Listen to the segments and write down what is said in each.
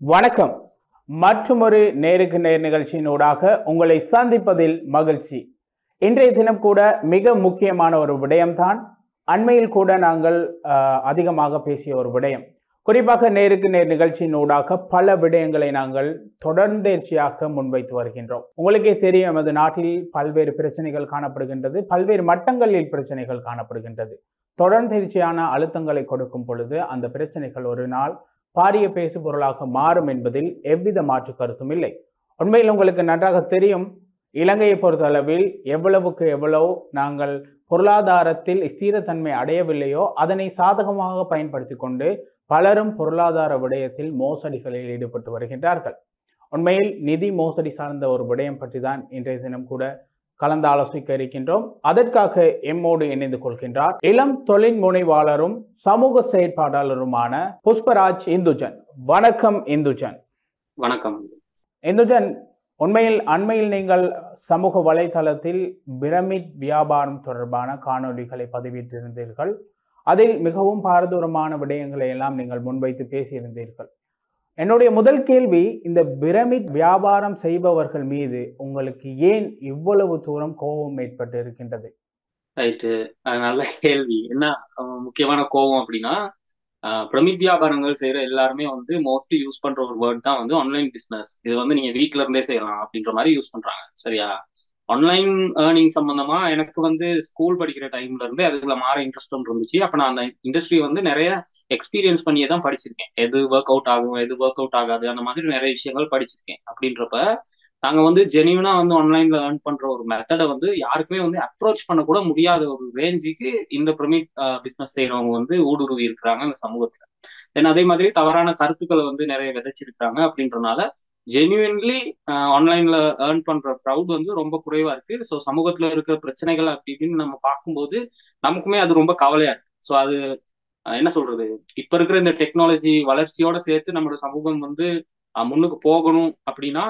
வணக்கம். மற்றுமொரு நேருக்கு நேர் நிகழ்ச்சியினூடாக உங்களை சந்திப்பதில் மகிழ்ச்சி. இன்றைய தினம் கூட மிக முக்கியமான ஒரு விடயம்தான். அண்மையில் கூட நாங்கள் அதிகமாக பேசிய ஒரு விடயம். குறிப்பாக நேருக்கு நேர் நிகழ்ச்சியினூடாக பல விடயங்களை நாங்கள் தொடர்ந்தேர்ச்சியாக முன்வைத்து வருகின்றோம். உங்களுக்கே தெரியும், நமது நாட்டில் பல்வேறு பிரச்சனைகள் காணப்படுகின்றது, பல்வேறு மட்டங்களில் பிரச்சனைகள் காணப்படுகின்றது. தொடர்ந்தேர்ச்சியான அழுத்தங்களை கொடுக்கும் பொழுது அந்த பிரச்சனைகள் ஒரு நாள் பாரிய பேசு பொருளாக மாறும் என்பதில் எவ்வித மாற்று கருத்தும் இல்லை. உண்மையில் உங்களுக்கு நன்றாக தெரியும், இலங்கையை பொறுத்தளவில் எவ்வளவுக்கு எவ்வளவு நாங்கள் பொருளாதாரத்தில் ஸ்திரத்தன்மை அடையவில்லையோ அதனை சாதகமாக பயன்படுத்தி கொண்டு பலரும் பொருளாதார விடயத்தில் மோசடிகளில் ஈடுபட்டு வருகின்றார்கள். உண்மையில் நிதி மோசடி சார்ந்த ஒரு விடயம் பற்றி தான் இன்றைய தினம் கூட கலந்து ஆலோசிக்க இருக்கின்றோம். அதற்காக எம்மோடு இணைந்து கொள்கின்றார் இளம் தொழில் முனைவாளரும் சமூக செயற்பாட்டாளருமான புஷ்பராஜ் இந்துஜன். வணக்கம் இந்துஜன். வணக்கம் இந்துஜன். உண்மையில் அண்மையில் நீங்கள் சமூக வலைதளத்தில் பிரமிட் வியாபாரம் தொடர்பான காணொலிகளை பதிவிட்டிருந்தீர்கள். அதில் மிகவும் பாரதூரமான விடயங்களை எல்லாம் நீங்கள் முன்வைத்து பேசியிருந்தீர்கள். என்னுடைய முதல் கேள்வி, இந்த பிரமிட் வியாபாரம் செய்பவர்கள் மீது உங்களுக்கு ஏன் இவ்வளவு தூரம் கோபம் ஏற்பட்டு இருக்கின்றது? ரைட்டு, நல்ல கேள்வி. என்ன முக்கியமான கோபம் அப்படின்னா, பிரமிட் வியாபாரங்கள் செய்யற எல்லாருமே வந்து மோஸ்ட்லி யூஸ் பண்ற ஒரு வேர்ட் தான் வந்து ஆன்லைன் பிசினஸ். இது வந்து நீங்க வீட்ல இருந்தே செய்யலாம் அப்படின்ற மாதிரி யூஸ் பண்றாங்க. சரியா? ஆன்லைன் ஏர்னிங் சம்பந்தமா எனக்கு வந்து ஸ்கூல் படிக்கிற டைம்ல இருந்து அதுல மாற இன்ட்ரெஸ்ட் இருந்துச்சு. அப்ப நான் அந்த இண்டஸ்ட்ரி வந்து நிறைய எக்ஸ்பீரியன்ஸ் பண்ணியே தான் படிச்சிருக்கேன். எது ஒர்க் அவுட் ஆகும், எது ஒர்க் அவுட் ஆகாது, அந்த மாதிரி நிறைய விஷயங்கள் படிச்சிருக்கேன். அப்படின்றப்ப நாங்க வந்து ஜெனியூனா வந்து ஆன்லைன்ல ஏர்ன் பண்ற ஒரு மெத்தடை வந்து யாருக்குமே வந்து அப்ரோச் பண்ண கூட முடியாத ஒரு ரேஞ்சுக்கு இந்த பிரமிட் பிசினஸ் செய்யறவங்க வந்து ஊடுருவி இருக்கிறாங்க அந்த சமூகத்துல. தென் அதே மாதிரி தவறான கருத்துக்களை வந்து நிறைய விதைச்சிருக்காங்க. அப்படின்றனால ஜென்யூன்லி ஆன்லைன்ல ஏர்ன் பண்ற க்ரௌட் வந்து ரொம்ப குறைவா இருக்கு. ஸோ சமூகத்துல இருக்கிற பிரச்சனைகள் அப்படி இப்படின்னு நம்ம பார்க்கும்போது நமக்குமே அது ரொம்ப கவலையா இருக்கு. ஸோ அது என்ன சொல்றது, இப்ப இருக்கிற இந்த டெக்னாலஜி வளர்ச்சியோட சேர்த்து நம்மளோட சமூகம் வந்து முன்னுக்கு போகணும் அப்படின்னா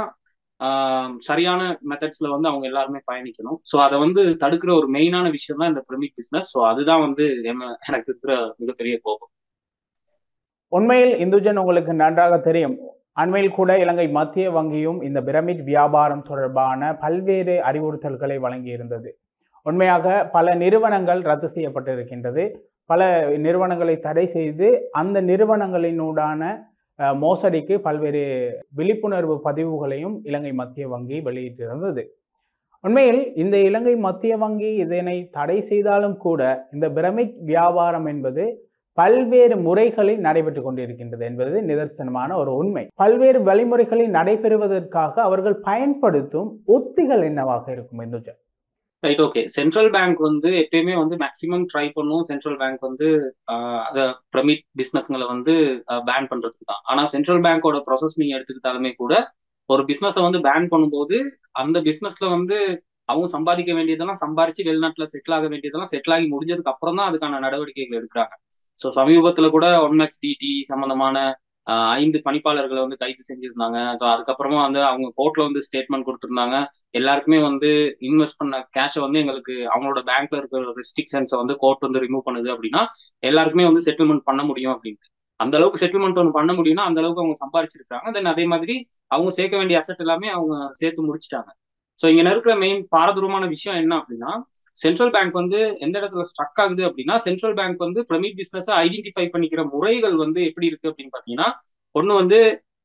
சரியான மெத்தட்ஸ்ல வந்து அவங்க எல்லாருமே பயணிக்கணும். ஸோ அதை வந்து தடுக்கிற ஒரு மெயினான விஷயம் தான் இந்த பிரமிட் பிசினஸ். ஸோ அதுதான் வந்து எனக்கு இருக்கிற மிகப்பெரிய கோபம். உண்மையில் இந்துஜன், உங்களுக்கு நன்றாக தெரியும், அண்மையில் கூட இலங்கை மத்திய வங்கியும் இந்த பிரமிட் வியாபாரம் தொடர்பான பல்வேறு அறிவுறுத்தல்களை வழங்கியிருந்தது. உண்மையாக பல நிறுவனங்கள் ரத்து செய்யப்பட்டிருக்கின்றது. பல நிறுவனங்களை தடை செய்து அந்த நிறுவனங்களினூடான மோசடிக்கு பல்வேறு விழிப்புணர்வு பதிவுகளையும் இலங்கை மத்திய வங்கி வெளியிட்டிருந்தது. உண்மையில் இந்த இலங்கை மத்திய வங்கி இதனை தடை செய்தாலும் கூட இந்த பிரமிட் வியாபாரம் என்பது பல்வேறு முறைகளில் நடைபெற்று கொண்டிருக்கின்றது என்பது நிதர்சனமான ஒரு உண்மை. பல்வேறு வழிமுறைகளில் நடைபெறுவதற்காக அவர்கள் பயன்படுத்தும் உத்திகள் என்னவாக இருக்கும் Indujan? Right, okay. Central bank வந்து எப்பயுமே வந்து மேக்சிமம் ட்ரை பண்ணும் சென்ட்ரல் பேங்க் வந்து அதை பிரமிட் பிசினஸ்களை வந்து பேன் பண்றதுக்கு தான். ஆனா சென்ட்ரல் பேங்கோட ப்ராசஸ் நீங்க எடுத்துக்கிட்டாலுமே கூட ஒரு பிசினஸை வந்து பேன் பண்ணும்போது அந்த பிசினஸ்ல வந்து அவங்க சம்பாதிக்க வேண்டியதெல்லாம் சம்பாரிச்சு வெளிநாட்டுல செட்டில் ஆக வேண்டியதெல்லாம் செட்டில் ஆகி முடிஞ்சதுக்கு அப்புறம் தான் அதுக்கான நடவடிக்கைகள் எடுக்கிறாங்க. ஸோ சமீபத்துல கூட ஒன்மெக்ஸ் டிடி சம்பந்தமான 5 பணிப்பாளர்களை வந்து கைது செஞ்சிருந்தாங்க. ஸோ அதுக்கப்புறமா வந்து அவங்க கோர்ட்ல வந்து ஸ்டேட்மெண்ட் கொடுத்திருந்தாங்க. எல்லாருக்குமே வந்து இன்வெஸ்ட் பண்ண கேஷை வந்து எங்களுக்கு அவங்களோட பேங்க்ல இருக்கிற ரெஸ்ட்ரிக்ஷன்ஸை வந்து கோர்ட் வந்து ரிமூவ் பண்ணுது அப்படின்னா எல்லாருக்குமே வந்து செட்டில்மெண்ட் பண்ண முடியும் அப்படின்ட்டு. அந்த அளவுக்கு செட்டில்மெண்ட் ஒன்று பண்ண முடியும்னா அந்த அளவுக்கு அவங்க சம்பாரிச்சிருக்காங்க. தென் அதே மாதிரி அவங்க சேர்க்க வேண்டிய அசெட் எல்லாமே அவங்க சேர்த்து முடிச்சிட்டாங்க. ஸோ இங்க இருக்கிற மெயின் பாரதூரமான விஷயம் என்ன அப்படின்னா, சென்ட்ரல் பேங்க் வந்து எந்த இடத்துல ஸ்ட்ரக் ஆகுது அப்படின்னா, சென்ட்ரல் பேங்க் வந்து பிரமிட் பிசினஸ் ஐடென்டிஃபை பண்ணிக்கிற முறைகள் வந்து எப்படி இருக்கு அப்படின்னு பாத்தீங்கன்னா, ஒண்ணு வந்து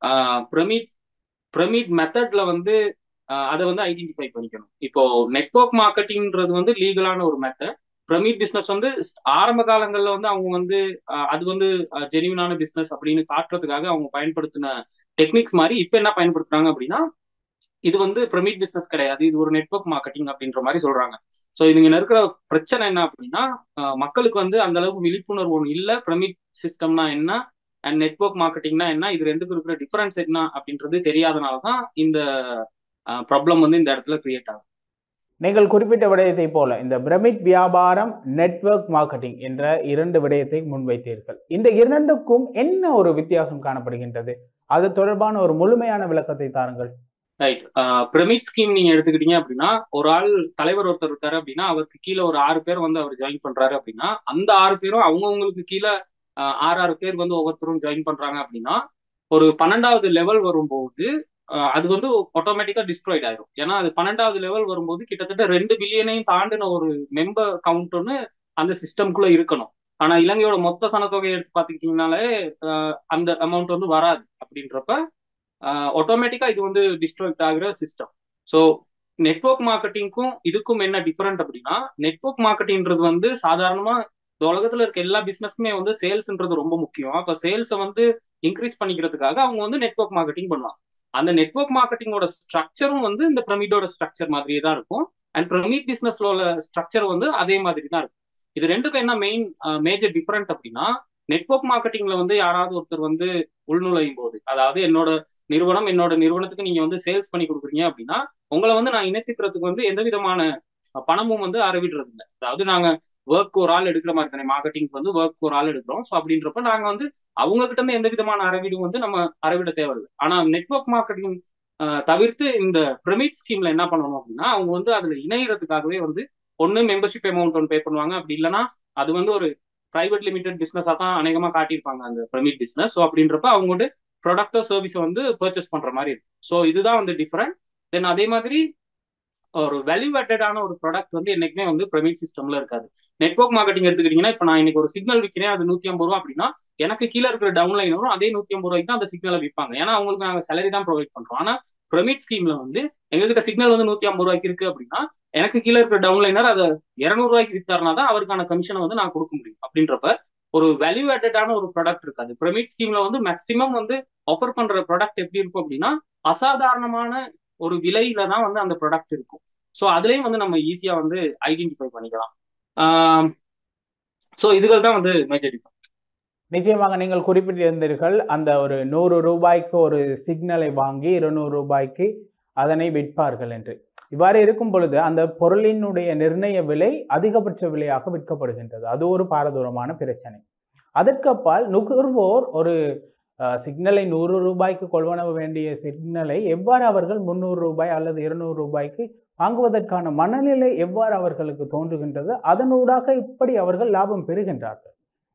பிரமிட் பிரமிட் மெத்தட்ல வந்து அதை வந்து ஐடென்டிஃபை பண்ணிக்கணும். இப்போ நெட்வொர்க் மார்க்கெட்டிங்ன்றது வந்து லீகலான ஒரு மெத்தட். பிரமிட் பிசினஸ் வந்து ஆரம்ப காலங்கள்ல வந்து அவங்க வந்து அது வந்து ஜெனியூனான பிசினஸ் அப்படின்னு காட்டுறதுக்காக அவங்க பயன்படுத்தின டெக்னிக்ஸ் மாதிரி இப்ப என்ன பயன்படுத்துறாங்க அப்படின்னா, இது வந்து பிரமிட் பிசினஸ் கிடையாது, இது ஒரு நெட்வொர்க் மார்க்கெட்டிங் அப்படின்ற மாதிரி சொல்றாங்க. ஸோ இதுங்க இருக்கிற பிரச்சனை என்ன அப்படின்னா, மக்களுக்கு வந்து அந்த அளவுக்கு விழிப்புணர்வு ஒன்று இல்லை. பிரமிட் சிஸ்டம்னா என்ன அண்ட் நெட்வொர்க் மார்க்கெட்டிங்னா என்ன, இது ரெண்டுக்கும் இருக்கிற டிஃபரன்ஸ் என்ன அப்படின்றது தெரியாதனால தான் இந்த ப்ராப்ளம் வந்து இந்த இடத்துல கிரியேட் ஆகும். நீங்கள் குறிப்பிட்ட விடயத்தை போல இந்த பிரமிட் வியாபாரம், நெட்வொர்க் மார்க்கெட்டிங் என்ற 2 விடயத்தை முன்வைத்தீர்கள். இந்த இரண்டுக்கும் என்ன ஒரு வித்தியாசம் காணப்படுகின்றது? அது தொடர்பான ஒரு முழுமையான விளக்கத்தை தாருங்கள். ரைட், பிரமிட் ஸ்கீம் நீங்க எடுத்துக்கிட்டீங்க அப்படின்னா, ஒரு ஆள் தலைவர் ஒருத்தர் இருக்காரு அப்படின்னா அவருக்கு கீழே ஒரு 6 பேர் வந்து அவர் ஜாயின் பண்றாரு அப்படின்னா, அந்த 6 பேரும் அவங்கவுங்களுக்கு கீழே 6 பேர் வந்து ஒவ்வொருத்தரும் ஜாயின் பண்றாங்க அப்படின்னா, ஒரு 12வது லெவல் வரும்போது அது வந்து ஆட்டோமேட்டிக்கா டிஸ்ட்ராய்ட் ஆயிரும். ஏன்னா அது 12வது லெவல் வரும்போது கிட்டத்தட்ட 2 பில்லியனையும் தாண்டின ஒரு மெம்பர் கவுண்ட் ஒன்று அந்த சிஸ்டம்குள்ள இருக்கணும். ஆனா இலங்கையோட மொத்த சனத்தொகையை எடுத்து பார்த்துக்கிட்டீங்கனாலே அந்த அமௌண்ட் வந்து வராது. அப்படின்றப்ப ஆட்டோமேட்டிக்கா இது வந்து டிஸ்ட்ராக்ட் ஆகிற சிஸ்டம். ஸோ நெட்வொர்க் மார்க்கெட்டிங்க்கும் இதுக்கும் என்ன டிஃபரெண்ட் அப்படின்னா, நெட்வொர்க் மார்க்கெட்டிங்ன்றது வந்து சாதாரணமா இந்த உலகத்துல இருக்க எல்லா பிசினஸ்க்குமே வந்து சேல்ஸ்ன்றது ரொம்ப முக்கியம். அப்ப சேல்ஸை வந்து இன்க்ரீஸ் பண்ணிக்கிறதுக்காக அவங்க வந்து நெட்வொர்க் மார்க்கெட்டிங் பண்ணுவாங்க. அந்த நெட்வொர்க் மார்க்கெட்டிங்கோட ஸ்ட்ரக்சரும் வந்து இந்த பிரமிடோட ஸ்ட்ரக்சர் மாதிரியே தான் இருக்கும். அண்ட் பிரமிட் பிசினஸ்ல உள்ள ஸ்ட்ரக்சர் வந்து அதே மாதிரி தான் இருக்கும். இது ரெண்டுக்கும் என்ன மேஜர் டிஃபரெண்ட் அப்படின்னா, நெட்வொர்க் மார்க்கெட்டிங்ல வந்து யாராவது ஒருத்தர் வந்து உள்நுழையும் போது, அதாவது என்னோட நிறுவனத்துக்கு நீங்க வந்து சேல்ஸ் பண்ணி கொடுக்குறீங்க அப்படின்னா, உங்களை வந்து நான் இணைத்துக்கிறதுக்கு வந்து எந்த விதமான பணமும் வந்து அறவிடுறது இல்லை. அதாவது நாங்க ஒர்க் ஒரு ஆள் எடுக்கிற மாதிரி தானே, மார்க்கெட்டிங் வந்து ஒர்க் ஒரு ஆள் எடுக்கிறோம். ஸோ அப்படின்றப்ப நாங்க வந்து அவங்க கிட்ட இருந்து எந்த விதமான அறவீடும் வந்து நம்ம அறவிட தேவையில்லை. ஆனா நெட்வொர்க் மார்க்கெட்டிங் தவிர்த்து இந்த பிரமிட் ஸ்கீம்ல என்ன பண்ணணும் அப்படின்னா, அவங்க வந்து அதுல இணையறதுக்காகவே வந்து ஒன்னு மெம்பர்ஷிப் அமௌண்ட் ஒன்று பே பண்ணுவாங்க. அப்படி இல்லைன்னா அது வந்து ஒரு பிரைவேட் லிமிடெட் பிசினஸா தான் அநேகமா காட்டியிருப்பாங்க அந்த பிரமிட் பிசினஸ். ஸோ அப்படின்றப்ப அவங்களோட ப்ராடக்டோ சர்வீஸை வந்து பர்ச்சேஸ் பண்ற மாதிரி இருக்கும். ஸோ இதுதான் வந்து டிஃபரெண்ட். தென் அதே மாதிரி ஒரு வேல்யூ ஆட்டடான ஒரு ப்ராடக்ட் வந்து என்னைக்குமே வந்து பிரமிட் சிஸ்டம்ல இருக்காது. நெட்வொர்க் மார்க்கெட்டிங் எடுத்துக்கிட்டீங்கன்னா, இப்போ நான் இன்னைக்கு ஒரு சிக்னல் விற்கிறேன், அது 150 ரூபா அப்படின்னா, எனக்கு கீழே இருக்கிற டவுன்லைன் வரும் அதே 150 ரூபாய்க்கு தான் அந்த சிக்னலை விற்பாங்க. ஏன்னா அவங்களுக்கு நாங்கள் சேலரி தான் ப்ரொவைட் பண்றோம். ஆனா பிரமிட் ஸ்கீம்ல வந்து எங்ககிட்ட சிக்னல் வந்து 150 ரூபாய்க்கு இருக்கு அப்படின்னா, எனக்கு கீழே இருக்கிற டவுன்லைனர் அதை 200 ரூபாய்க்கு வித்தாருனா தான் அவருக்கான கமிஷனை வந்து நான் கொடுக்க முடியும். அப்படின்றப்ப ஒரு வேல்யூ ஆட்டடான ஒரு ப்ராடக்ட் இருக்காது. பிரமிட் ஸ்கீம்ல வந்து மேக்சிமம் வந்து ஆஃபர் பண்ற ப்ராடக்ட் எப்படி இருக்கும் அப்படின்னா, அசாதாரணமான ஒரு விலையில தான் வந்து அந்த ப்ராடக்ட் இருக்கும். ஸோ அதுலயும் வந்து நம்ம ஈஸியா வந்து ஐடென்டிஃபை பண்ணிக்கலாம். ஸோ இதுகள் தான் வந்து மேஜர் டிஃபரன்ஸ். நிச்சயமாக நீங்கள் குறிப்பிட்டிருந்தீர்கள், அந்த ஒரு 100 ரூபாய்க்கு ஒரு சிக்னலை வாங்கி 200 ரூபாய்க்கு அதனை விற்பார்கள் என்று. இவ்வாறு இருக்கும் பொழுது அந்த பொருளினுடைய நிர்ணய விலை அதிகபட்ச விலையாக விற்கப்படுகின்றது. அது ஒரு பாரதூரமான பிரச்சனை. அதற்கு அப்பால் நுகர்வோர் ஒரு சிக்னலை 100 ரூபாய்க்கு கொள்வனவு வேண்டிய சிக்னலை எவ்வாறு அவர்கள் 300 ரூபாய் அல்லது 200 ரூபாய்க்கு வாங்குவதற்கான மனநிலை எவ்வாறு அவர்களுக்கு தோன்றுகின்றது, அதனூடாக இப்படி அவர்கள் லாபம் பெறுகின்றார்கள்.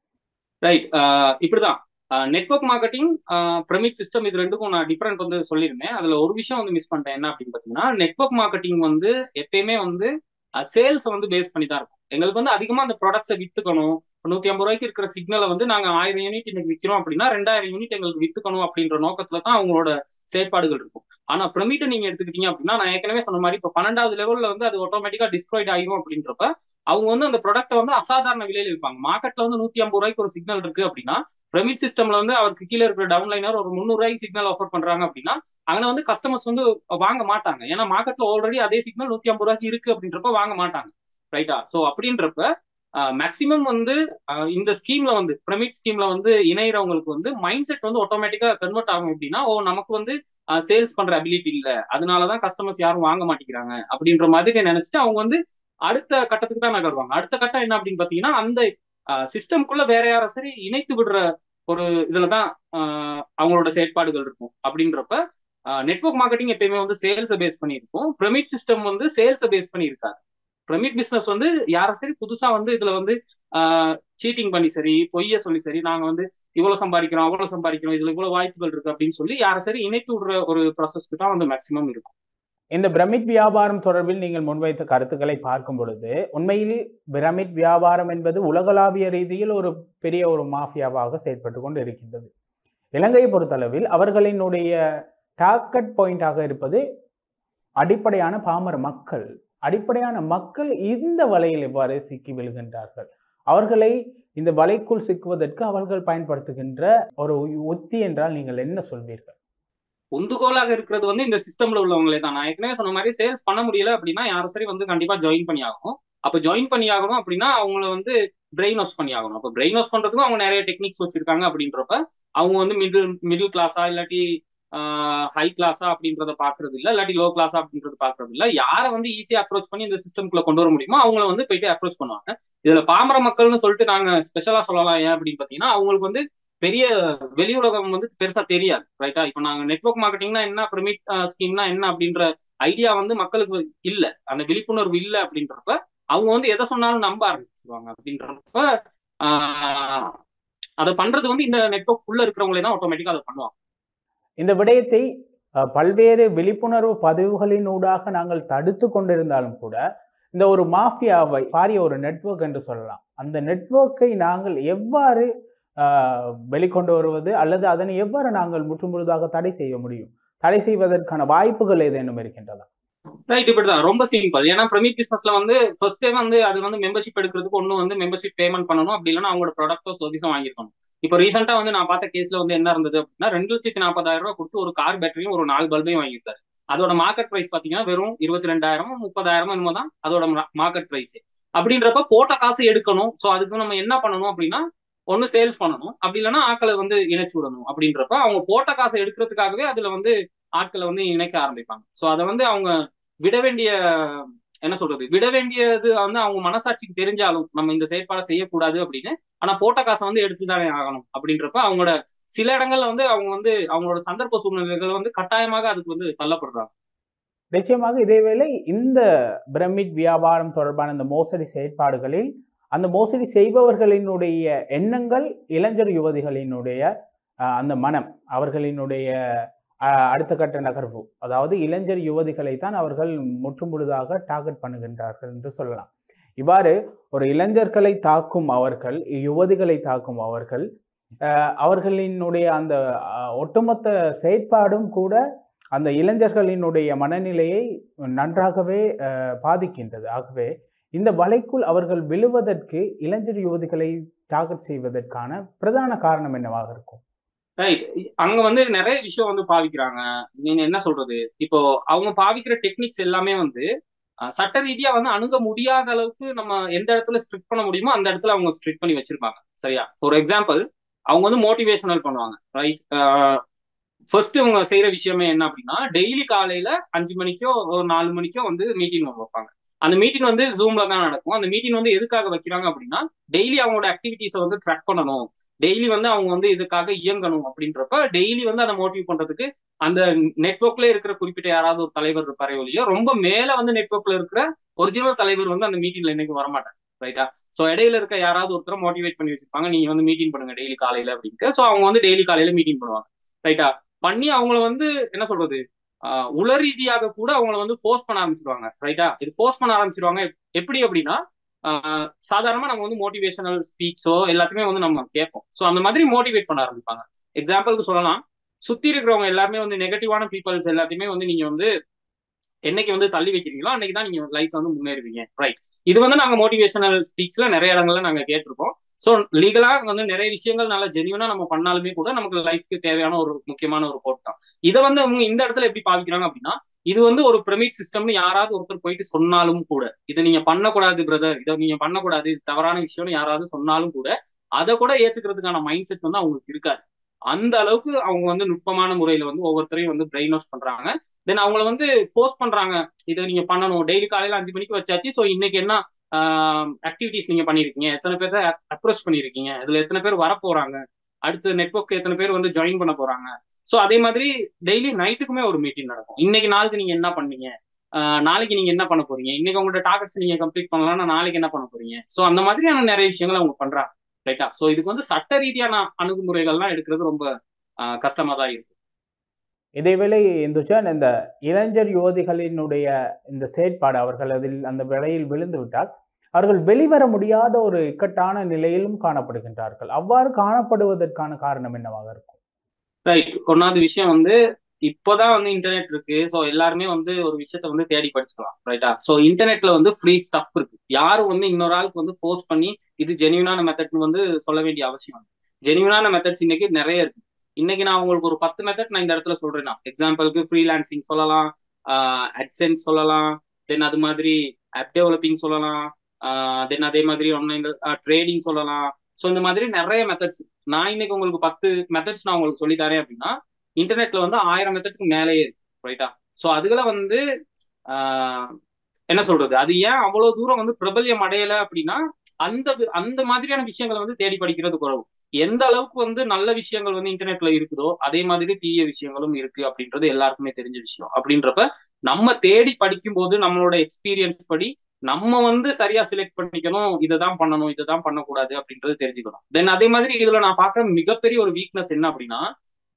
ரைட். இப்படிதான் நெட்வொர்க் மார்க்கெட்டிங், பிரமிட் சிஸ்டம், இது ரெண்டுக்கும் நான் டிஃபரெண்ட் வந்து சொல்லியிருந்தேன். அதுல ஒரு விஷயம் வந்து மிஸ் பண்ணிட்டேன். என்ன அப்படின்னு பாத்தீங்கன்னா, நெட்வொர்க் மார்க்கெட்டிங் வந்து எப்பயுமே வந்து சேல்ஸ் வந்து பேஸ் பண்ணி தான் இருக்கும். எங்களுக்கு வந்து அதிகமா அந்த ப்ராடக்ட்ஸை வித்துக்கணும். 150 ரூபாய்க்கு இருக்கிற சிக்னலை வந்து நாங்க 1000 யூனிட் இன்னைக்கு விற்கிறோம் அப்படின்னா 2000 யூனிட் எங்களுக்கு வித்துக்கணும் அப்படின்ற நோக்கத்துல தான் அவங்களோட செயற்பாடுகள் இருக்கும். ஆனா பிரமிட்டை நீங்க எடுத்துக்கிட்டீங்க அப்படின்னா, நான் ஏற்கனவே சொன்ன மாதிரி இப்போ 12வது லெவல்ல வந்து அது ஆட்டோமேட்டிக்கா டிஸ்ட்ராய்ட் ஆகிரும். அப்படின்றப்ப அவங்க வந்து அந்த ப்ராடக்ட்டை வந்து அசாதாரண விலையில விற்பாங்க. மார்க்கெட்ல வந்து 150 ரூபாய்க்கு ஒரு சிக்னல் இருக்கு அப்படின்னா, பிரமிட் சிஸ்டம்ல வந்து அவருக்கு கீழே இருக்கிற டவுன்லைனர் ஒரு 300 ரூபாய்க்கு சிக்னல் ஆஃபர் பண்றாங்க அப்படின்னா, அங்கே வந்து கஸ்டமர்ஸ் வந்து வாங்க மாட்டாங்க. ஏன்னா மார்க்கெட்ல ஆல்ரெடி அதே சிக்னல் 150 ரூபாய்க்கு இருக்கு அப்படின்றப்ப வாங்க மாட்டாங்க. ரைட்டா? ஸோ அப்படின்றப்ப மேக்சிமம் வந்து இந்த ஸ்கீம்ல வந்து பிரமிட் ஸ்கீம்ல வந்து இணையறவங்களுக்கு வந்து மைண்ட் செட் வந்து ஆட்டோமேட்டிக்கா கன்வெர்ட் ஆகும். அப்படின்னா, நமக்கு வந்து சேல்ஸ் பண்ற அபிலிட்டி இல்ல, அதனாலதான் கஸ்டமர்ஸ் யாரும் வாங்க மாட்டேங்கிறாங்க அப்படின்ற மாதிரி நினைச்சிட்டு அவங்க வந்து அடுத்த கட்டத்துக்கு தான் நகருவாங்க. அடுத்த கட்டம் என்ன அப்படின்னு பாத்தீங்கன்னா, அந்த சிஸ்டம்குள்ள வேற யாரும் சரி இணைத்து விடுற ஒரு இதுலதான் அவங்களோட செயற்பாடுகள் இருக்கும். அப்படின்றப்ப நெட்வொர்க் மார்க்கெட்டிங் எப்பயுமே வந்து சேல்ஸை பேஸ் பண்ணி இருக்கும். பிரமிட் சிஸ்டம் வந்து சேல்ஸை பேஸ் பண்ணி இருக்காது. பிரமிட் பிசினஸ் வந்து யாரும் சரி புதுசா வந்து இதுல வந்து சீட்டிங் பண்ணி சரி, பொய்ய சொல்லி சரி, நாங்க வந்து இவ்வளவு சம்பாதிக்கிறோம் அவ்வளவு சம்பாதிக்கிறோம், இதுல இவ்வளவு வாய்ப்புகள் இருக்கு அப்படின்னு சொல்லி யாரும் சரி இணைத்து விடுற ஒரு ப்ராசஸ்க்கு தான் வந்து மேக்சிமம் இருக்கும். இந்த பிரமிட் வியாபாரம் தொடர்பில் நீங்கள் முன்வைத்த கருத்துக்களை பார்க்கும் பொழுது, உண்மையில் பிரமிட் வியாபாரம் என்பது உலகளாவிய ரீதியில் ஒரு பெரிய ஒரு மாஃபியாவாக செயற்பட்டு கொண்டு இருக்கின்றது. இலங்கையை பொறுத்தளவில் அவர்களினுடைய டார்கெட் பாயிண்டாக இருப்பது அடிப்படையான பாமர மக்கள். அடிப்படையான மக்கள் இந்த வலையில் எவ்வாறு சிக்கி விழுகின்றார்கள், அவர்களை இந்த வலைக்குள் சிக்குவதற்கு அவர்கள் பயன்படுத்துகின்ற ஒரு உத்தி என்றால் நீங்கள் என்ன சொல்வீர்கள்? உந்துகோலாக இருக்கிறது வந்து இந்த சிஸ்டம்ல உள்ளவங்களே தான். நான் ஏற்கனவே சொன்ன மாதிரி சேல்ஸ் பண்ண முடியல அப்படின்னா யாரும் சரி வந்து கண்டிப்பா ஜாயின் பண்ணி ஆகணும். அப்ப ஜாயின் பண்ணி ஆகணும் அப்படின்னா அவங்கள வந்து பிரெயின் வாஷ் பண்ணி ஆகணும். அப்ப பிரெயின் வாஷ் பண்றதுக்கும் அவங்க நிறைய டெக்னிக்ஸ் வச்சிருக்காங்க. அப்படின்றப்ப அவங்க வந்து மிடில் கிளாஸா இல்லாட்டி ஹை கிளாஸா அப்படின்றத பாக்குறது இல்ல, இல்லாட்டி லோ கிளாஸா அப்படின்றத பாக்குறது இல்ல. யாரை வந்து ஈஸியா அப்ரோச் பண்ணி இந்த சிஸ்டம்குள்ள கொண்டு வர முடியுமோ அவங்கள வந்து போயிட்டு அப்ரோச் பண்ணுவாங்க. இதுல பாமர மக்கள்னு சொல்லிட்டு நாங்க ஸ்பெஷலா சொல்லலாம். ஏன் அப்படின்னு பாத்தீங்கன்னா, அவங்களுக்கு வந்து பெரிய வெளி உலகம் வந்து பெருசா தெரியாது. ரைட்டா? இப்ப நாங்க நெட்வொர்க் மார்க்கெட்டிங்னா என்ன, பிரமிட் ஸ்கீம்னா என்ன அப்படின்ற ஐடியா வந்து மக்களுக்கு இல்ல, அந்த விழிப்புணர்வு இல்ல. அப்படின்றப்ப அவங்க வந்து எதை சொன்னாலும் நம்ப ஆரம்பிச்சிருவாங்க. அப்படின்றப்ப அதை பண்றது வந்து இந்த நெட்வொர்க் உள்ள இருக்கிறவங்களே தான் ஆட்டோமேட்டிக்கா அதை பண்ணுவாங்க. இந்த விடயத்தை பல்வேறு விழிப்புணர்வு பதிவுகளினூடாக நாங்கள் தடுத்து கொண்டிருந்தாலும் கூட இந்த ஒரு மாஃபியாவை பாரிய ஒரு நெட்வொர்க் என்று சொல்லலாம். அந்த நெட்வொர்க்கை நாங்கள் எவ்வாறு வெளிக்கொண்டு வருவது அல்லது அதனை எவ்வாறு நாங்கள் முற்றுமுழுதாக தடை செய்ய முடியும்? தடை செய்வதற்கான வாய்ப்புகள் ஏதேனும் இருக்கின்றதா? ரைட், இப்படிதான் ரொம்ப சிம்பிள். ஏன்னா பிரமிட் பிசினஸ்ல வந்து ஃபர்ஸ்ட் டைம் வந்து அது வந்து மெம்பர்ஷிப் எடுக்கிறதுக்கு ஒன்னும் வந்து மெம்பர்ஷிப் பேமெண்ட் பண்ணணும், அப்படி இல்லைன்னா அவங்களோட ப்ராடக்டோ சர்வீஸோ வாங்கிருக்கணும். இப்போ ரீசெண்டா வந்து நான் பார்த்த கேஸ்ல வந்து என்ன இருந்தது அப்படின்னா 2,40,000 ரூபாய் கொடுத்து ஒரு கார் பேட்டரியும் ஒரு 4 பல்பையும் வாங்கியிருக்காரு. அதோட மார்க்கெட் பிரைஸ் பாத்தீங்கன்னா வெறும் 22,000 30,000 என்னமோ தான் அதோட மார்க்கெட் பிரைஸ். அப்படின்றப்ப போட்ட காசு எடுக்கணும். ஸோ அதுக்கு நம்ம என்ன பண்ணணும் அப்படின்னா ஒன்னு சேல்ஸ் பண்ணணும், அப்படி இல்லைன்னா ஆட்களை வந்து இணைச்சு விடணும். அப்படின்றப்ப அவங்க போட்ட காசை எடுக்கிறதுக்காகவே அதுல வந்து ஆட்களை வந்து இணைக்க ஆரம்பிப்பாங்க. ஸோ அதை வந்து அவங்க விட வேண்டிய என்ன சொல்றது விட வேண்டியது வந்து அவங்க மனசாட்சிக்கு தெரிஞ்சாலும் நம்ம இந்த செயற்பாடை செய்யக்கூடாது அப்படின்னு, ஆனா போட்ட காசை வந்து எடுத்துதானே ஆகணும். அப்படின்றப்ப அவங்களோட சில இடங்கள்ல வந்து அவங்க வந்து அவங்களோட சந்தர்ப்ப சூழ்நிலைகள் வந்து கட்டாயமாக அதுக்கு வந்து தள்ளப்படுறாங்க. நிச்சயமாக இதேவேளை இந்த பிரமிட் வியாபாரம் தொடர்பான இந்த மோசடி செயற்பாடுகளில் அந்த மோசடி செய்பவர்களினுடைய எண்ணங்கள் இளைஞர் யுவதிகளினுடைய அந்த மனம், அவர்களினுடைய அடுத்த கட்ட நகர்வு, அதாவது இளைஞர் யுவதிகளை தான் அவர்கள் முற்றுமுழுதாக டார்கெட் பண்ணுகின்றார்கள் என்று சொல்லலாம். இவ்வாறு ஒரு இளைஞர்களை தாக்கும் அவர்கள், யுவதிகளை தாக்கும் அவர்கள், அவர்களினுடைய அந்த ஒட்டுமொத்த செயற்பாடும் கூட அந்த இளைஞர்களினுடைய மனநிலையை நன்றாகவே பாதிக்கின்றது. ஆகவே இந்த வலைக்குள் அவர்கள் விழுவதற்கு இளைஞர் யுவதிகளை டார்கெட் செய்வதற்கான பிரதான காரணம் என்னவாக இருக்கும்? ரைட், அங்க வந்து நிறைய விஷயம் வந்து பாவிக்கிறாங்க. நீங்க என்ன சொல்றது, இப்போ அவங்க பாவிக்கிற டெக்னிக்ஸ் எல்லாமே வந்து சட்ட ரீதியா வந்து அணுக முடியாத அளவுக்கு நம்ம எந்த இடத்துல ஸ்ட்ரிக்ட் பண்ண முடியுமோ அந்த இடத்துல அவங்க ஸ்ட்ரிக்ட் பண்ணி வச்சிருப்பாங்க. சரியா? ஃபார் எக்ஸாம்பிள் அவங்க வந்து மோட்டிவேஷனல் பண்ணுவாங்க. ரைட், ஃபர்ஸ்ட் இவங்க செய்யற விஷயமே என்ன அப்படின்னா டெய்லி காலையில 5 மணிக்கோ ஒரு 4 மணிக்கோ வந்து மீட்டிங் வைப்பாங்க. அந்த மீட்டிங் வந்து ஜூம்ல தான் நடக்கும். அந்த மீட்டிங் வந்து எதுக்காக வைக்கிறாங்க அப்படின்னா டெய்லி அவங்களோட ஆக்டிவிட்டிஸை வந்து ட்ராக் பண்ணணும், டெய்லி வந்து அவங்க வந்து இதுக்காக இயங்கணும். அப்படின்றப்ப டெய்லி வந்து அதை மோட்டிவ் பண்றதுக்கு அந்த நெட்வொர்க்ல இருக்கிற குறிப்பிட்ட யாராவது ஒரு தலைவர் இருப்பாரே ஒழிய ரொம்ப மேல வந்து நெட்வொர்க்ல இருக்கிற ஒரிஜினல் தலைவர் வந்து அந்த மீட்டிங்ல இன்னைக்கு வரமாட்டாங்க. ரைட்டா? சோ இடையில இருக்க யாராவது ஒருத்தரை மோட்டிவேட் பண்ணி வச்சிருப்பாங்க, நீங்க வந்து மீட்டிங் பண்ணுங்க டெய்லி காலையில அப்படின்ட்டு. சோ அவங்க வந்து டெய்லி காலையில மீட்டிங் பண்ணுவாங்க. ரைட்டா? பண்ணி அவங்கள வந்து என்ன சொல்றது உள ரீதியாக கூட அவங்கள வந்து ஃபோர்ஸ் பண்ண ஆரம்பிச்சிருவாங்க. ரைட்டா? இது ஃபோர்ஸ் பண்ண ஆரம்பிச்சிருவாங்க எப்படி அப்படின்னா சாதாரணமா நம்ம வந்து மோட்டிவேஷனல் ஸ்பீக்ஸோ எல்லாத்தையுமே வந்து நம்ம கேட்போம். ஸோ அந்த மாதிரி மோட்டிவேட் பண்ண ஆரம்பிப்பாங்க. எக்ஸாம்பிளுக்கு சொல்லலாம், சுத்தி இருக்கிறவங்க எல்லாருமே வந்து நெகட்டிவான பீப்புள்ஸ் எல்லாத்தையுமே வந்து நீங்க வந்து என்னைக்கு வந்து தள்ளி வைக்கிறீங்களோ அன்னைக்கு தான் நீங்க லைஃப்ல வந்து முன்னேறுவீங்க. ரைட், இது வந்து நாங்க மோட்டிவேஷனல் ஸ்பீக்ஸ்ல நிறைய இடங்கள்ல நாங்க கேட்டிருக்கோம். ஸோ லீகலா வந்து நிறைய விஷயங்கள் நல்லா ஜெனியூனா நம்ம பண்ணாலுமே கூட நமக்கு லைஃப்க்கு தேவையான ஒரு முக்கியமான ஒரு கோட் தான். இதை வந்து அவங்க இந்த இடத்துல எப்படி பாவிக்கிறாங்க அப்படின்னா இது வந்து ஒரு பிரமிட் சிஸ்டம்னு யாராவது ஒருத்தர் போயிட்டு சொன்னாலும் கூட இதை நீங்க பண்ணக்கூடாது பிரதர், இதை நீங்க பண்ணக்கூடாது, இது தவறான விஷயம்னு யாராவது சொன்னாலும் கூட அதை கூட ஏத்துக்கிறதுக்கான மைண்ட் செட் வந்து அவங்களுக்கு இருக்காது. அந்த அளவுக்கு அவங்க வந்து நுட்பமான முறையில வந்து ஒவ்வொருத்தரையும் வந்து பிரெயின் வாஷ் பண்றாங்க. தென் அவங்கள வந்து ஃபோர்ஸ் பண்றாங்க, இதை நீங்க பண்ணணும், டெய்லி காலையில 5 மணிக்கு வச்சாச்சு. ஸோ இன்னைக்கு என்ன ஆக்டிவிட்டிஸ் நீங்க பண்ணிருக்கீங்க, எத்தனை பேர் அப்ரோச் பண்ணிருக்கீங்க, இதுல எத்தனை பேர் வரப்போறாங்க, அடுத்த நெட்வொர்க் எத்தனை பேர் வந்து ஜாயின் பண்ண போறாங்க. ஸோ அதே மாதிரி டெய்லி நைட்டுக்குமே ஒரு மீட்டிங் நடக்கும். இன்னைக்கு நாளுக்கு நீங்க என்ன பண்ணீங்க, நாளைக்கு நீங்க என்ன பண்ண போறீங்க, இன்னைக்கு உங்களோட டார்கெட்ஸ் நீங்க கம்ப்ளீட் பண்ணலாம்னா நாளைக்கு என்ன பண்ண போறீங்க. ஸோ அந்த மாதிரியான நிறைய விஷயங்கள் அவங்க பண்றாங்க. ரைட்டா? ஸோ இதுக்கு வந்து சட்ட ரீதியான அணுகுமுறைகள்லாம் எடுக்கிறது ரொம்ப கஷ்டமா தான் இருக்கு. இதேவேளை இந்துஜன், இந்த இளைஞர் யுவதிகளினுடைய இந்த செயற்பாடு அவர்கள் அதில் அந்த விலையில் விழுந்து விட்டால் அவர்கள் வெளிவர முடியாத ஒரு இக்கட்டான நிலையிலும் காணப்படுகின்றார்கள். அவ்வாறு காணப்படுவதற்கான காரணம் என்னவாக இருக்கும்? ரைட், ஒன்னாவது விஷயம் வந்து இப்போதான் வந்து இன்டர்நெட் இருக்கு. ஸோ எல்லாருமே வந்து ஒரு விஷயத்த வந்து தேடி படிச்சுக்கலாம். ரைட்டா? ஸோ இன்டர்நெட்ல வந்து ஃப்ரீ ஸ்டப் இருக்கு. யாரும் வந்து இன்னொரு ஆளுக்கு வந்து ஃபோர்ஸ் பண்ணி இது ஜெனியூனான மெத்தட்னு வந்து சொல்ல வேண்டிய அவசியம். ஜெனியூனான மெத்தட்ஸ் இன்னைக்கு நிறைய இருக்கு. இன்னைக்கு நான் உங்களுக்கு ஒரு 10 மெத்தட் நான் இந்த இடத்துல சொல்றேன்னா எக்ஸாம்பிளுக்கு ஃப்ரீலான்சிங் சொல்லலாம், அட்சென்ஸ் சொல்லலாம், தென் அது மாதிரி ஆப் டெவலப்பிங் சொல்லலாம், தென் அதே மாதிரி ஆன்லைன் ட்ரேடிங் சொல்லலாம். ஸோ இந்த மாதிரி நிறைய மெத்தட்ஸ் நான் இன்னைக்கு உங்களுக்கு 10 மெத்தட்ஸ் நான் உங்களுக்கு சொல்லி தரேன் அப்படின்னா இன்டர்நெட்ல வந்து 1000 மெத்தட்க்கு மேலேயே இருக்கு. ரைட்டா? ஸோ அதுல வந்து என்ன சொல்றது அது ஏன் அவ்வளவு தூரம் வந்து பிரபல்யம் அடையல அப்படின்னா அந்த அந்த மாதிரியான விஷயங்களை வந்து தேடி படிக்கிறது குறவு. எந்த அளவுக்கு வந்து நல்ல விஷயங்கள் வந்து இன்டர்நெட்ல இருக்குதோ அதே மாதிரி தீய விஷயங்களும் இருக்கு அப்படின்றது எல்லாருக்குமே தெரிஞ்ச விஷயம். அப்படின்றப்ப நம்ம தேடி படிக்கும் போது நம்மளோட எக்ஸ்பீரியன்ஸ் படி நம்ம வந்து சரியா செலக்ட் பண்ணிக்கணும், இதைதான் பண்ணணும், இதைதான் பண்ணக்கூடாது அப்படின்றது தெரிஞ்சுக்கணும். தென் அதே மாதிரி இதுல நான் பார்க்குற மிகப்பெரிய ஒரு வீக்னஸ் என்ன அப்படின்னா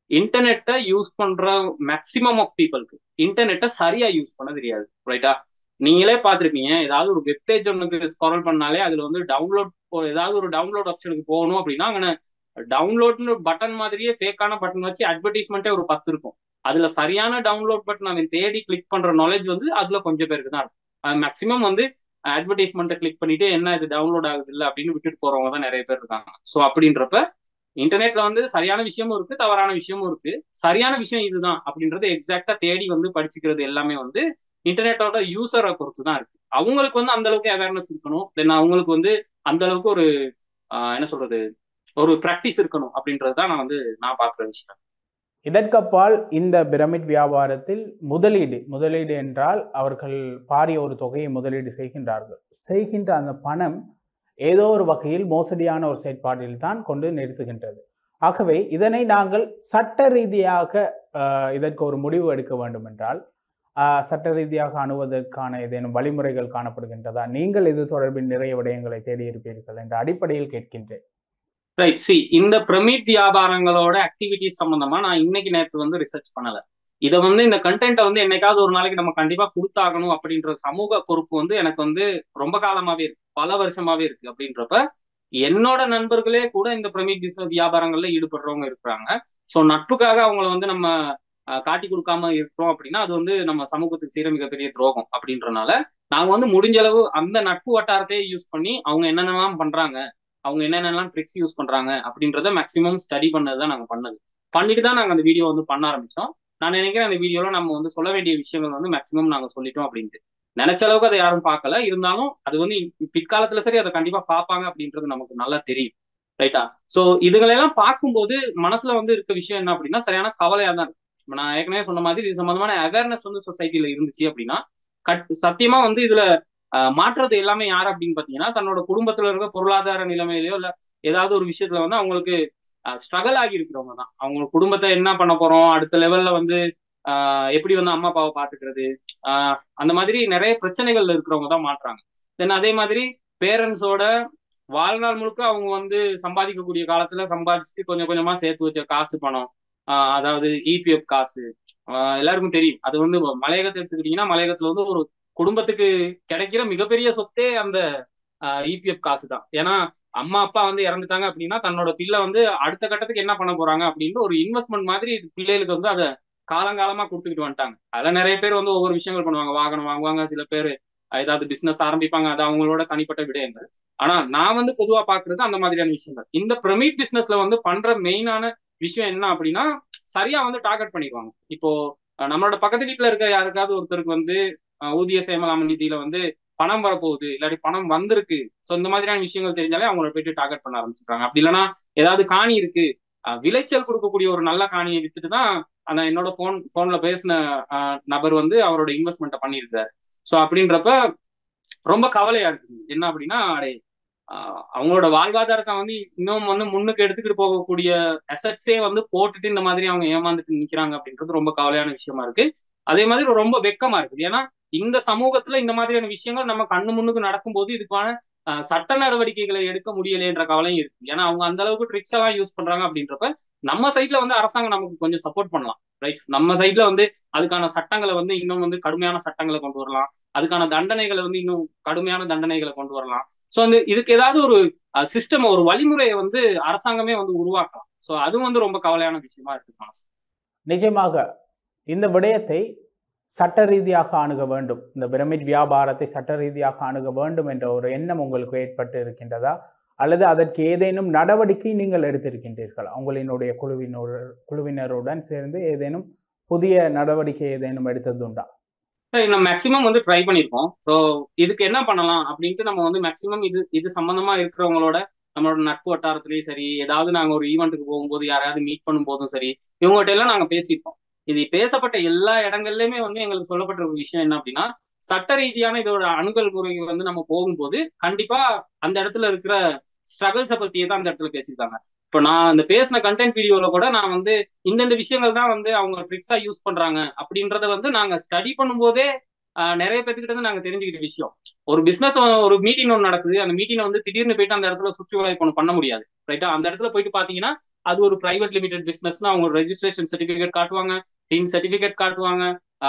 இன்டர்நெட்டை யூஸ் பண்ற மேக்சிமம் ஆஃப் பீப்புளுக்கு இன்டர்நெட்டை சரியா யூஸ் பண்ண தெரியாது. ரைட்டா? நீங்களே பார்த்துருப்பீங்க, ஏதாவது ஒரு வெப்பேஜ் ஒன்றுக்கு ஸ்க்ரால் பண்ணாலே அதுல வந்து டவுன்லோட், ஏதாவது ஒரு டவுன்லோட் ஆப்ஷனுக்கு போகணும் அப்படின்னா அங்கே டவுன்லோட்னு பட்டன் மாதிரியே ஃபேக்கான பட்டன் வச்சு அட்வர்டைஸ்மெண்ட்டே ஒரு 10 இருக்கும். அதுல சரியான டவுன்லோட் பட்டன் அவன் தேடி கிளிக் பண்ற நாலேஜ் வந்து அதுல கொஞ்சம் பேருக்கு தான் இருக்கும். மேக்சிமம் வந்து அட்வர்டைஸ்மெண்ட்டை கிளிக் பண்ணிட்டு என்ன இது டவுன்லோட் ஆகுது இல்லை அப்படின்னு விட்டுட்டு போறவங்க தான் நிறைய பேர் இருக்காங்க. ஸோ அப்படின்றப்ப இன்டர்நெட்ல வந்து சரியான விஷயமும் இருக்கு, தவறான விஷயமும் இருக்கு. சரியான விஷயம் இதுதான் அப்படின்றது எக்ஸாக்டா தேடி வந்து படிச்சுக்கிறது எல்லாமே வந்து இன்டர்நெட்டோட யூசரை பொறுத்து தான் இருக்கு. அவங்களுக்கு வந்து அந்த அளவுக்கு அவேர்னஸ் இருக்கணும், தென் அவங்களுக்கு வந்து அந்த அளவுக்கு ஒரு என்ன சொல்றது, ஒரு பிராக்டிஸ் இருக்கணும் அப்படின்றது தான் நான் பாக்குற விஷயம். இதற்கப்பால் இந்த பிரமிட் வியாபாரத்தில் முதலீடு என்றால் அவர்கள் பாரிய ஒரு தொகையை முதலீடு செய்கின்றார்கள். செய்கின்ற அந்த பணம் ஏதோ ஒரு வகையில் மோசடியான ஒரு செயற்பாட்டில் தான் கொண்டு நிறுத்துகின்றது. ஆகவே இதனை நாங்கள் சட்ட ரீதியாக இதற்கு ஒரு முடிவு எடுக்க வேண்டும் என்றால் சட்ட ரீதியாக அணுவதற்கான ஏதேனும் வழிமுறைகள் காணப்படுகின்றதா? நீங்கள் இது தொடர்பில் நிறைய விடயங்களை தேடியிருப்பீர்கள் என்ற அடிப்படையில் கேட்கின்றேன். ரைட். சி, இந்த பிரமிட் வியாபாரங்களோட ஆக்டிவிட்டிஸ் சம்பந்தமா நான் இன்னைக்கு நேற்று வந்து ரிசர்ச் பண்ணல. இதை வந்து இந்த கண்டென்ட்டை வந்து என்னைக்காவது ஒரு நாளைக்கு நம்ம கண்டிப்பா கொடுத்தாகணும் அப்படின்ற சமூக பொறுப்பு வந்து எனக்கு வந்து ரொம்ப காலமாவே இருக்கு, பல வருஷமாவே இருக்கு. அப்படின்றப்ப என்னோட நண்பர்களே கூட இந்த பிரமிட் பிசினஸ் வியாபாரங்கள்ல ஈடுபடுறவங்க இருக்கிறாங்க. ஸோ நட்புக்காக அவங்கள வந்து நம்ம காட்டி கொடுக்காம இருக்கிறோம் அப்படின்னா அது வந்து நம்ம சமூகத்துக்கு செய்யற மிகப்பெரிய துரோகம். அப்படின்றனால நாங்க வந்து முடிஞ்ச அளவு அந்த நட்பு வட்டாரத்தையே யூஸ் பண்ணி அவங்க என்னென்னலாம் பண்றாங்க, அவங்க என்னென்னலாம் ட்ரிக்ஸ் யூஸ் பண்றாங்க அப்படின்றத மேக்ஸிமம் ஸ்டடி பண்ணதுதான் நாங்க பண்ணது. பண்ணிட்டு தான் நாங்க அந்த வீடியோ வந்து பண்ண ஆரம்பிச்சோம். நான் நினைக்கிறேன் அந்த வீடியோல நம்ம வந்து சொல்ல வேண்டிய விஷயங்கள் வந்து மேக்ஸிமம் நாங்க சொல்லிட்டோம் அப்படின்ட்டு. நினைச்ச அளவுக்கு அதை யாரும் பார்க்கல, இருந்தாலும் அது வந்து பிற்காலத்துல சரி அதை கண்டிப்பா பார்ப்பாங்க அப்படின்றது நமக்கு நல்லா தெரியும். ரைட்டா? சோ இதுகளெல்லாம் பார்க்கும்போது மனசுல வந்து இருக்க விஷயம் என்ன அப்படின்னா சரியான கவலையா தான் இருக்கு. நான் ஏற்கனவே சொன்ன மாதிரி இது சம்பந்தமான அவேர்னஸ் வந்து சொசைட்டில இருந்துச்சு அப்படின்னா சத்தியமா வந்து இதுல மாற்றுறது எல்லாமே யார் அப்படின்னு பாத்தீங்கன்னா தன்னோட குடும்பத்துல இருக்க பொருளாதார நிலைமையிலயோ இல்ல ஏதாவது ஒரு விஷயத்துல வந்து அவங்களுக்கு ஸ்ட்ரகிள் ஆகி இருக்கிறவங்க தான். அவங்க குடும்பத்தை என்ன பண்ண போறோம், அடுத்த லெவல்ல வந்து எப்படி வந்து அம்மா அப்பாவை பாத்துக்கிறது, அந்த மாதிரி நிறைய பிரச்சனைகள் இருக்கிறவங்க தான் மாற்றுறாங்க. தென் அதே மாதிரி பேரண்ட்ஸோட வாழ்நாள் முழுக்க அவங்க வந்து சம்பாதிக்கக்கூடிய காலத்துல சம்பாதிச்சுட்டு கொஞ்சம் கொஞ்சமா சேர்த்து வச்ச காசு பணம், அதாவது இபிஎஃப் காசு, எல்லாருக்கும் தெரியும். அது வந்து மலையகத்தை எடுத்துக்கிட்டீங்கன்னா மலையகத்துல வந்து ஒரு குடும்பத்துக்கு கிடைக்கிற மிகப்பெரிய சொத்தே அந்த இபிஎஃப் காசு தான். ஏன்னா அம்மா அப்பா வந்து இறந்துட்டாங்க அப்படின்னா தன்னோட பிள்ளை வந்து அடுத்த கட்டத்துக்கு என்ன பண்ண போறாங்க அப்படின்னு ஒரு இன்வெஸ்ட்மெண்ட் மாதிரி பிள்ளைகளுக்கு வந்து அதை காலங்காலமா கொடுத்துக்கிட்டு வந்துட்டாங்க. அதில் நிறைய பேர் வந்து ஒவ்வொரு விஷயங்கள் பண்ணுவாங்க, வாகனம் வாங்குவாங்க, சில பேர் ஏதாவது பிசினஸ் ஆரம்பிப்பாங்க, அது அவங்களோட தனிப்பட்ட விடயங்கள். ஆனா நான் வந்து பொதுவா பாக்குறது அந்த மாதிரியான விஷயங்கள். இந்த பிரமிட் பிசினஸ்ல வந்து பண்ற மெயினான விஷயம் என்ன அப்படின்னா சரியா வந்து டார்கெட் பண்ணிடுவாங்க. இப்போ நம்மளோட பக்கத்து வீட்டுல இருக்க யாருக்காவது ஒருத்தருக்கு வந்து ஊதிய சேமலாம நிதியில வந்து பணம் வரப்போகுது, இல்லாட்டி பணம் வந்திருக்கு, ஸோ இந்த மாதிரியான விஷயங்கள் தெரிஞ்சாலே அவங்கள போயிட்டு டார்கெட் பண்ண ஆரம்பிச்சிருக்காங்க. அப்படி இல்லைன்னா ஏதாவது காணி இருக்கு, விளைச்சல் கொடுக்கக்கூடிய ஒரு நல்ல காணியை வித்துட்டு தான் அந்த என்னோட போன்ல பேசின நபர் வந்து அவரோட இன்வெஸ்ட்மெண்ட்டை பண்ணியிருக்காரு. ஸோ அப்படின்றப்ப ரொம்ப கவலையா இருக்கு. என்ன அப்படின்னா அவங்களோட வாழ்வாதாரத்தை வந்து இன்னும் வந்து முன்னுக்கு எடுத்துக்கிட்டு போகக்கூடிய அசட்ஸே வந்து போட்டுட்டு இந்த மாதிரி அவங்க ஏமாந்துட்டு நிக்கிறாங்க அப்படின்றது ரொம்ப கவலையான விஷயமா இருக்கு. அதே மாதிரி ரொம்ப வெக்கமா இருக்குது. ஏன்னா இந்த சமூகத்துல இந்த மாதிரியான விஷயங்கள் நம்ம கண்ணு முன்னுக்கு நடக்கும்போது இதுக்கான சட்ட நடவடிக்கைகளை எடுக்க முடியலைன்ற கவலையும் இருக்கு. ஏன்னா அவங்க அந்த அளவுக்கு ட்ரிக்ஸ் எல்லாம் யூஸ் பண்றாங்க அப்படின்றப்ப நம்ம சைட்ல வந்து அரசாங்கம் நமக்கு கொஞ்சம் சப்போர்ட் பண்ணலாம். ரைட்? நம்ம சைட்ல வந்து அதுக்கான சட்டங்களை வந்து இன்னும் வந்து கடுமையான சட்டங்களை கொண்டு வரலாம், அதுக்கான தண்டனைகளை வந்து இன்னும் கடுமையான தண்டனைகளை கொண்டு வரலாம். ஸோ வந்து இதுக்கு ஏதாவது ஒரு சிஸ்டம், ஒரு வழிமுறையை வந்து அரசாங்கமே வந்து உருவாக்கலாம். ஸோ அதுவும் வந்து ரொம்ப கவலையான விஷயமா இருக்கு. நிஜமாக இந்த விடயத்தை சட்ட ரீதியாக அணுக வேண்டும், இந்த பிரமிட் வியாபாரத்தை சட்ட ரீதியாக அணுக வேண்டும் என்ற ஒரு எண்ணம் உங்களுக்கு ஏற்பட்டு இருக்கின்றதா? அல்லது அதற்கு ஏதேனும் நடவடிக்கை நீங்கள் எடுத்திருக்கின்றீர்களா? உங்களினுடைய குழுவினருடன் சேர்ந்து ஏதேனும் புதிய நடவடிக்கை ஏதேனும் எடுத்ததுண்டா? நம்ம மேக்சிமம் வந்து ட்ரை பண்ணியிருக்கோம். ஸோ இதுக்கு என்ன பண்ணலாம் அப்படின்ட்டு நம்ம வந்து மேக்சிமம் இது சம்பந்தமா இருக்கிறவங்களோட நம்மளோட நட்பு வட்டாரத்திலயும் சரி, ஏதாவது நாங்க ஒரு ஈவெண்ட்டுக்கு போகும்போது யாராவது மீட் பண்ணும் போதும் சரி, இவங்ககிட்ட எல்லாம் நாங்க பேசியிருக்கோம். இது பேசப்பட்ட எல்லா இடங்கள்லயுமே வந்து எங்களுக்கு சொல்லப்பட்ட ஒரு விஷயம் என்ன அப்படின்னா சட்ட ரீதியான இதோட அணுகல் முறைகள் வந்து நம்ம போகும்போது கண்டிப்பா அந்த இடத்துல இருக்கிற ஸ்ட்ரகிள்ஸை பத்தியே தான் அந்த இடத்துல பேசியிருக்காங்க. இப்போ நான் இந்த பேசின கண்டென்ட் வீடியோல கூட நான் வந்து இந்தந்த விஷயங்கள் தான் வந்து அவங்க ட்ரிக்ஸா யூஸ் பண்றாங்க அப்படின்றத வந்து நாங்க ஸ்டடி பண்ணும்போதே நிறைய பேர்த்துக்கிட்ட இருந்து நாங்க தெரிஞ்சுக்கிட்ட விஷயம். ஒரு பிசினஸ், ஒரு மீட்டிங் ஒன்று நடக்குது, அந்த மீட்டிங் வந்து திடீர்னு போயிட்டு அந்த இடத்துல சுற்றி வளைப்பு பண்ண முடியாது. ரைட்டா? அந்த இடத்துல போயிட்டு பாத்தீங்கன்னா அது ஒரு பிரைவேட் லிமிடெட் பிசினஸ்னா அவங்க ரெஜிஸ்ட்ரேஷன் சர்டிபிகேட் காட்டுவாங்க, டின் சர்டிபிகேட் காட்டுவாங்க.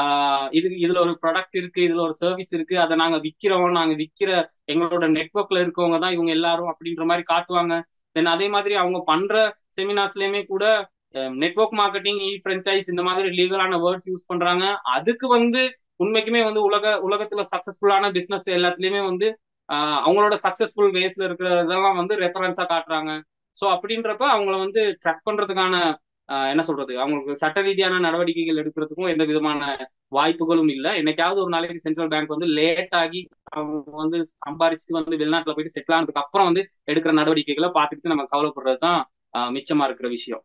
இதுல ஒரு ப்ராடக்ட் இருக்கு, இதுல ஒரு சர்வீஸ் இருக்கு, அதை நாங்க விற்கிற எங்களோட நெட்வொர்க்ல இருக்கவங்க தான் இவங்க எல்லாரும் அப்படின்ற மாதிரி காட்டுவாங்க. தென் அதே மாதிரி அவங்க பண்ற செமினார்ஸ்லயுமே கூட நெட்வொர்க் மார்க்கெட்டிங், இ ஃப்ரான்ச்சைஸ் இந்த மாதிரி லீகலான வேர்ட்ஸ் யூஸ் பண்றாங்க. அதுக்கு உண்மைக்குமே உலகத்துல சக்சஸ்ஃபுல்லான பிசினஸ் எல்லாத்துலயுமே அவங்களோட சக்சஸ்ஃபுல் வேஸ்ல இருக்கிறதெல்லாம் ரெஃபரன்ஸா காட்டுறாங்க. ஸோ அப்படின்றப்ப அவங்கள ட்ராக் பண்றதுக்கான என்ன சொல்றது, அவங்களுக்கு சட்ட ரீதியான நடவடிக்கைகள் எடுக்கிறதுக்கும் எந்த விதமான வாய்ப்புகளும் இல்லை. என்னைக்காவது ஒரு நாளைக்கு சென்ட்ரல் பேங்க் லேட் ஆகி அவங்க சம்பாரிச்சுட்டு வெளிநாட்டுல போயிட்டு செட்டில் ஆனதுக்கு அப்புறம் எடுக்கிற நடவடிக்கைகளை பார்த்துட்டு நம்ம கவலைப்படுறது தான் மிச்சமா இருக்கிற விஷயம்.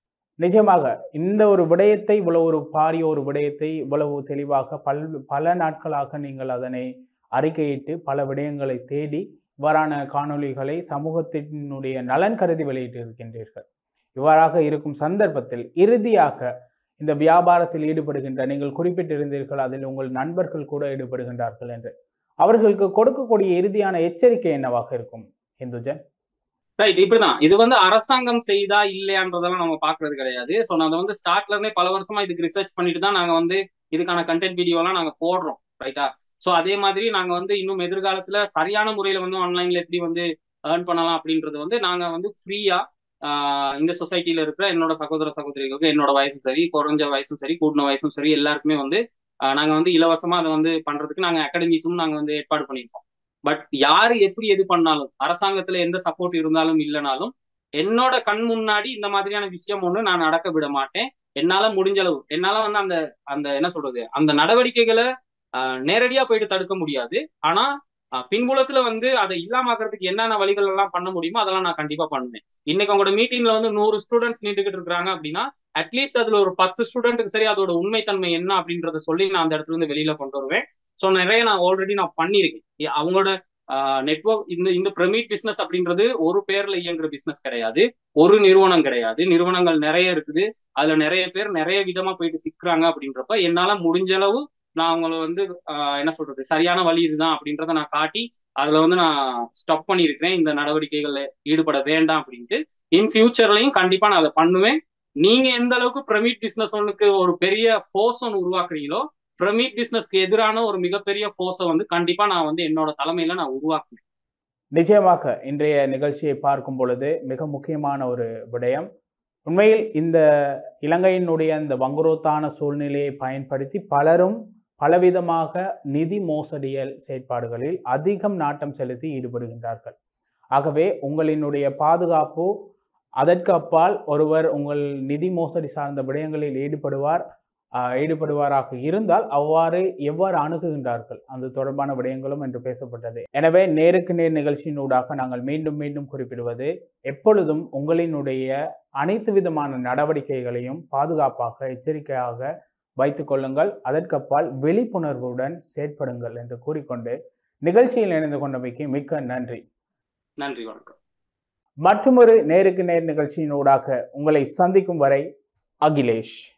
நிஜமாக இந்த ஒரு விடயத்தை, இவ்வளவு ஒரு பாரிய ஒரு விடயத்தை இவ்வளவு தெளிவாக பல நாட்களாக நீங்கள் அதனை அறிக்கையிட்டு பல விடயங்களை தேடி இவ்வாறான காணொளிகளை சமூகத்தினுடைய நலன் கருதி வெளியிட்டு இருக்கின்றீர்கள். இவ்வாறாக இருக்கும் சந்தர்ப்பத்தில் இறுதியாக இந்த வியாபாரத்தில் ஈடுபடுகின்ற, நீங்கள் குறிப்பிட்டிருந்தீர்கள் அதில் உங்கள் நண்பர்கள் கூட ஈடுபடுகின்றார்கள் என்று, அவர்களுக்கு கொடுக்கக்கூடிய இறுதியான எச்சரிக்கை என்னவாக இருக்கும் இந்துஜன்? ரைட், இப்படிதான் இது அரசாங்கம் செய்தா இல்லையான்றதெல்லாம் நம்ம பாக்குறது கிடையாது. ஸோ நான் அதை ஸ்டார்ட்ல இருந்தே பல வருஷமா இதுக்கு ரிசர்ச் பண்ணிட்டு தான் நாங்க இதுக்கான கண்டென்ட் வீடியோ எல்லாம் நாங்க போடுறோம். ரைட்டா? ஸோ அதே மாதிரி நாங்க இன்னும் எதிர்காலத்துல சரியான முறையில ஆன்லைன்ல எப்படி ஏர்ன் பண்ணலாம் அப்படின்றது நாங்க ஃப்ரீயா இந்த சொசைட்டில இருக்கிற என்னோட சகோதர சகோதரிகளுக்கு, என்னோட வயசும் சரி, குறைஞ்ச வயசும் சரி, கூட்டின வயசும் சரி, எல்லாருக்குமே நாங்க இலவசமா அதை பண்றதுக்கு நாங்க அகாடமிஸும் நாங்க ஏற்பாடு பண்ணியிருக்கோம். பட் யாரு எப்படி எது பண்ணாலும், அரசாங்கத்துல எந்த சப்போர்ட் இருந்தாலும் இல்லைனாலும், என்னோட கண் முன்னாடி இந்த மாதிரியான விஷயம் நான் நடக்க விட மாட்டேன். என்னால முடிஞ்ச அளவு, என்னால அந்த அந்த என்ன சொல்றது, அந்த நடவடிக்கைகளை நேரடியா போயிட்டு தடுக்க முடியாது. ஆனா பின்புலத்துல அதை இல்லாமக்கிறதுக்கு என்னென்ன வழிகள் எல்லாம் பண்ண முடியுமோ அதெல்லாம் நான் கண்டிப்பா பண்ணுவேன். இன்னைக்கு உங்களோட மீட்டிங்ல 100 ஸ்டூடெண்ட்ஸ் நின்றுகிட்டு இருக்காங்க அப்படின்னா, அட்லீஸ்ட் அதுல ஒரு 10 ஸ்டூடெண்ட்டுக்கு சரி அதோட உண்மைத்தன்மை என்ன அப்படின்றத சொல்லி நான் அந்த இடத்துல வெளியில கொண்டு வருவேன். ஸோ நிறைய நான் ஆல்ரெடி பண்ணியிருக்கேன். அவங்களோட நெட்வொர்க் இந்த பிரமிட் பிசினஸ் அப்படின்றது ஒரு பேர்ல இயங்குற பிசினஸ் கிடையாது, ஒரு நிறுவனம் கிடையாது. நிறுவனங்கள் நிறைய இருக்குது, அதுல நிறைய பேர் நிறைய விதமா போயிட்டு சிக்கிறாங்க. அப்படின்றப்ப என்னால முடிஞ்ச அளவு நான் அவங்கள என்ன சொல்றது, சரியான வழி இதுதான் அப்படின்றத நான் காட்டி அதுல நான் ஸ்டாப் பண்ணியிருக்கிறேன். இந்த நடவடிக்கைகள்ல ஈடுபட வேண்டாம் அப்படின்ட்டு. இன் ஃபியூச்சர்லயும் கண்டிப்பா நான் அதை பண்ணுவேன். நீங்க எந்த அளவுக்கு பிரமிட் பிசினஸ் ஒரு பெரிய ஃபோர்ஸ் உருவாக்குறீங்களோ, பிரமிட் பிசினஸ்க்கு எதிரான ஒரு மிகப்பெரிய ஃபோர்ஸை கண்டிப்பா நான் என்னோட தலைமையில நான் உருவாக்குவேன். நிச்சயமாக இன்றைய நிகழ்ச்சியை பார்க்கும் பொழுது மிக முக்கியமான ஒரு விடயம். உண்மையில் இந்த இலங்கையினுடைய இந்த வங்குரோத்தான சூழ்நிலையை பயன்படுத்தி பலரும் பலவிதமாக நிதி மோசடியல் செயற்பாடுகளில் அதிகம் நாட்டம் செலுத்தி ஈடுபடுகின்றார்கள். ஆகவே உங்களினுடைய பாதுகாப்பு, அதற்கு அப்பால் ஒருவர் உங்கள் நிதி மோசடி சார்ந்த விடயங்களில் ஈடுபடுவாராக இருந்தால் அவ்வாறு எவ்வாறு அணுகுகின்றார்கள் அந்த தொடர்பான விடயங்களும் என்று பேசப்பட்டது. எனவே நேருக்கு நேர் நிகழ்ச்சியினூடாக நாங்கள் மீண்டும் மீண்டும் குறிப்பிடுவது, எப்பொழுதும் உங்களினுடைய அனைத்து விதமான நடவடிக்கைகளையும் பாதுகாப்பாக, எச்சரிக்கையாக வைத்துக் கொள்ளுங்கள். அதற்கப்பால் விழிப்புணர்வுடன் செயற்படுங்கள் என்று கூறிக்கொண்டு நிகழ்ச்சியில் இணைந்து கொண்டமைக்கு மிக்க நன்றி. நன்றி, வணக்கம். மற்றொரு நேருக்கு நேர் நிகழ்ச்சியினூடாக உங்களை சந்திக்கும் வரை அகிலேஷ்.